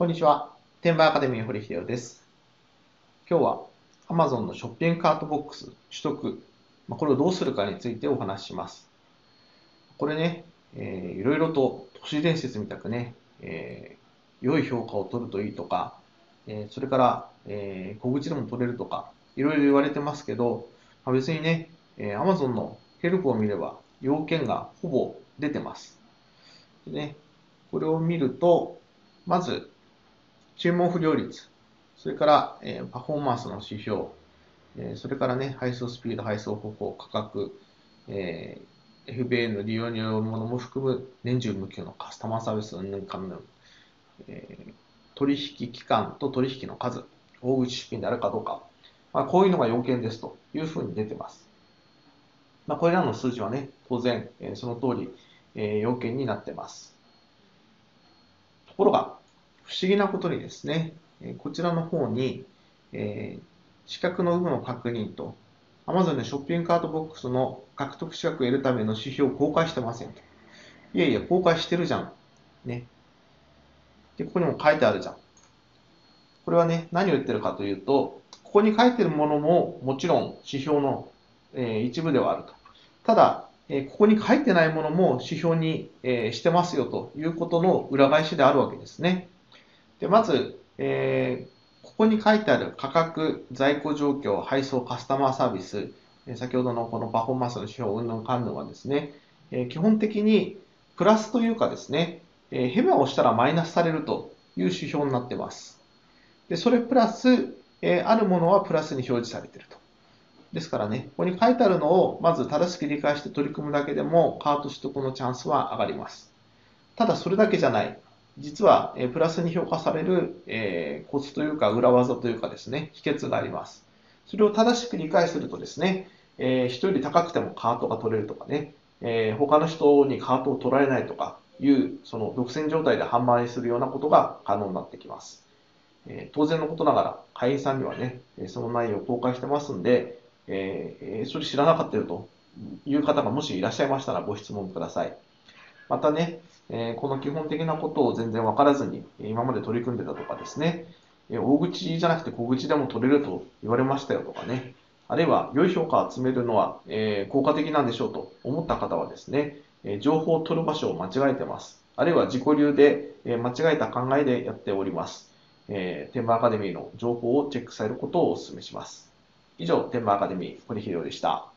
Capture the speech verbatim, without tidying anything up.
こんにちは。天売アカデミー堀秀夫です。今日は Amazon のショッピングカートボックス取得、まあこれをどうするかについてお話しします。これね、えー、いろいろと都市伝説みたくね、えー、良い評価を取るといいとか、えー、それから、えー、小口でも取れるとか、いろいろ言われてますけど、まあ、別にね、えー、Amazon のヘルプを見れば要件がほぼ出てます。でね、これを見ると、まず、注文不良率、それから、えー、パフォーマンスの指標、えー、それからね、配送スピード、配送方法、価格、えー、エフビーエー の利用によるものも含む年中無休のカスタマーサービスうんぬんかんぬん、えー、取引期間と取引の数、大口出品であるかどうか、まあ、こういうのが要件ですというふうに出てます。まあ、これらの数字はね、当然、えー、その通り、えー、要件になってます。ところが、不思議なことにですね、こちらの方に、えー、資格の有無の確認と、Amazon のショッピングカートボックスの獲得資格を得るための指標を公開してませんと。いやいや、公開してるじゃん。ね。で、ここにも書いてあるじゃん。これはね、何を言ってるかというと、ここに書いてるものももちろん指標の、えー、一部ではあると。ただ、えー、ここに書いてないものも指標に、えー、してますよということの裏返しであるわけですね。で、まず、えー、ここに書いてある価格、在庫状況、配送、カスタマーサービス、先ほどのこのパフォーマンスの指標、うんぬんかんぬんはですね、えー、基本的にプラスというかですね、えー、ヘマをしたらマイナスされるという指標になっています。で、それプラス、えー、あるものはプラスに表示されていると。ですからね、ここに書いてあるのをまず正しく理解して取り組むだけでも、カート取得のチャンスは上がります。ただそれだけじゃない。実は、えー、プラスに評価される、えー、コツというか裏技というかですね、秘訣があります。それを正しく理解するとですね、えー、人より高くてもカートが取れるとかね、えー、他の人にカートを取られないとかいう、その独占状態で販売するようなことが可能になってきます。えー、当然のことながら、会員さんにはね、その内容を公開してますんで、えー、それ知らなかったよという方がもしいらっしゃいましたらご質問ください。またね、えー、この基本的なことを全然分からずに今まで取り組んでたとかですね、大口じゃなくて小口でも取れると言われましたよとかね、あるいは良い評価を集めるのは、えー、効果的なんでしょうと思った方はですね、情報を取る場所を間違えてます。あるいは自己流で間違えた考えでやっております。えー、天満アカデミーの情報をチェックされることをお勧めします。以上、天満アカデミー、堀秀夫でした。